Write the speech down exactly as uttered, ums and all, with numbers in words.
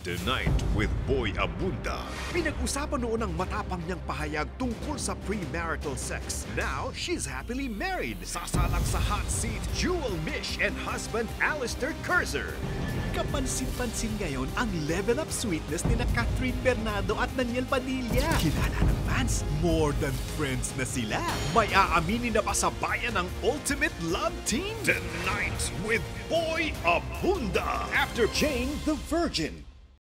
Tonight with Boy Abunda. Pinag-usapan noon ang matapang niyang pahayag tungkol sa premarital sex. Now, she's happily married. Sasalang sa hot seat, Jewel Mish and husband Alistair Kurzer. Kapansin-pansin ngayon ang level-up sweetness ni na Catherine Bernardo at Daniel Padilla. Kilala ng fans, more than friends na sila. May aaminin na ba sa bayan ang ultimate love team? Tonight with Boy Abunda. After Jane the Virgin.